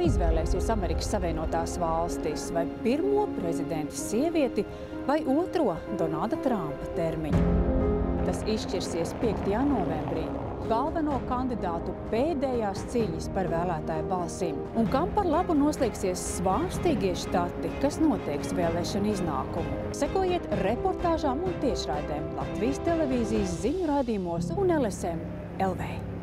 izvēlēsies Amerikas Savienotās valstis, vai pirmo prezidenta sievieti, vai otro Donalda Trumpa termiņu. Tas izšķirsies 5. novembrī. Galveno kandidātu pēdējās cīņas par vēlētāju balsīm, un kam par labu noslēgsies svārstīgie štati, kas noteiks vēlēšanu iznākumu. Sekojiet reportāžām un tiešraidēm Latvijas televīzijas ziņu raidījumos un LSM LV.